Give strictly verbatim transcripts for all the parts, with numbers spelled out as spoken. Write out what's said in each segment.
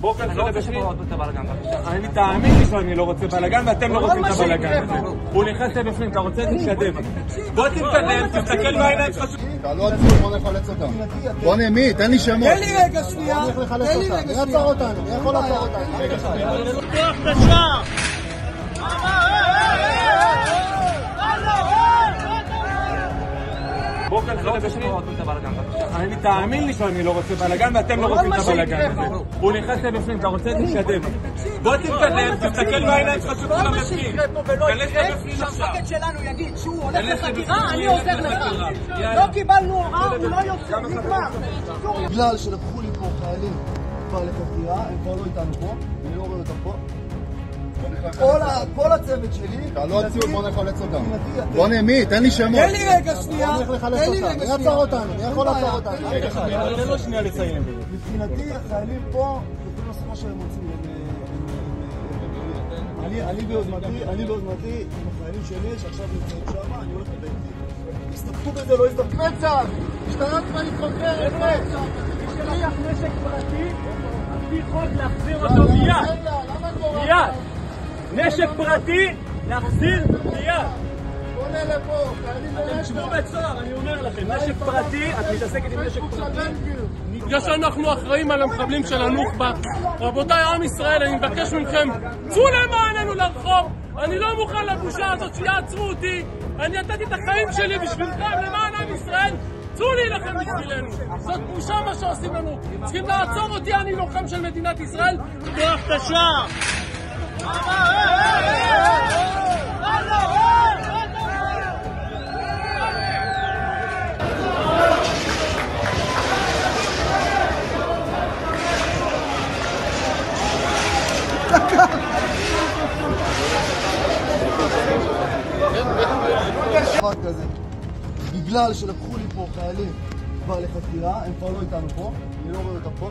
בואו כנסו לבפנים. אני תאמין לי שאני לא רוצה בלגן ואתם לא רוצים את הבלגן הזה. הוא נכנס לבפנים, אתה רוצה להתקדם. בוא תתקדם, תסתכל בעיניים שלך. תעלו עצמו, בוא נחלץ אותם. בוא נמי, תן לי שמות. תן לי רגע שנייה. תן לי רגע שנייה. מי עצר אותנו? מי יכול לעצור אותנו? רגע שנייה. פתוח את השער. בואו כנסו לבפנים. אני תאמין לי שאני לא רוצה בלגן ואתם לא רוצים את הבלגן הזה. הוא נכנס לבפנים, אתה רוצה להתקדם. בוא תתקדם, תסתכל בעיניים שלך שכולם בפנים. כנס לבפנים עכשיו. המפקד שלנו יגיד שהוא הולך לחקירה, אני עוזר לך. לא קיבלנו הוראה, הוא לא יוצא, נגמר. בגלל שלקחו לי פה חיילים כבר לחקירה, הם כבר לא איתנו פה, אני לא רואה אותם פה. כל הצוות שלי... תעלו הציון, בוא נחלץ אותם. בוא נמי, תן לי שמות. תן לי רגע שנייה. תן לי רגע שנייה. מי עצר אותנו? מי יכול לעצור אותנו? רגע שנייה, תן לו שנייה לסיים. מבחינתי, החיילים פה, יכולים לעשות מה שהם רוצים. אני ביוזמתי, אני ביוזמתי עם החיילים שלי, שעכשיו נמצאים שם, אני הולך לביתי. הסתפקו בזה, לא הסתפקו. מצב! משטרה צבאית חוקרת, מצב! שליח נשק פרטי, על פי חוק להחזיר אותו מיד. מיד. נשק פרטי, להחזיר מיד. בוא נלך פה, חיילים אתם תשבו בצער, אני אומר לכם, נשק פרטי, את מתעסקת עם נשק פרטי. בגלל שאנחנו אחראים על המחבלים של הנוח'בה. רבותיי עם ישראל, אני מבקש מכם, צאו למעננו לרחוב. אני לא מוכן לבושה הזאת שיעצרו אותי. אני נתתי את החיים שלי בשבילכם, למען עם ישראל. צאו להילחם בשבילנו. זאת בושה מה שעושים לנו. צריכים לעצור אותי, אני לוחם של מדינת ישראל. פתוח את השער. בגלל שלקחו לי פה חיילים כבר לחקירה, הם כבר לא איתנו פה, אני לא רואה אותם פה.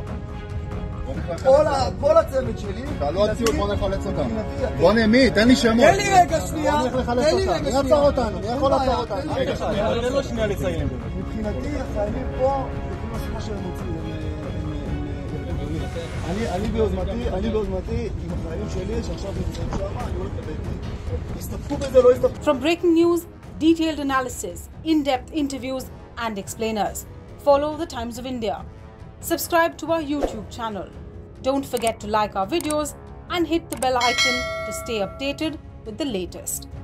כל הצוות שלי... תעלו הציון, בוא נחלץ אותם. בוא נמי, תן לי שמות. תן לי רגע שנייה. תן לי רגע שנייה. מי עצר אותנו? מי יכול לעצור אותנו? רגע שנייה, תן לו שנייה לסיים. מבחינתי, החיילים פה, יכולים לעשות מה שהם רוצים. אני ביוזמתי, אני ביוזמתי עם החיילים שלי, שעכשיו נמצאים שם, אני הולך לביתי. הסתפקו בזה, לא הסתפקו. From breaking news, detailed analysis, in-depth interviews and explainers, follow the Times of India. Subscribe to our YouTube channel. Don't forget to like our videos and hit the bell icon to stay updated with the latest.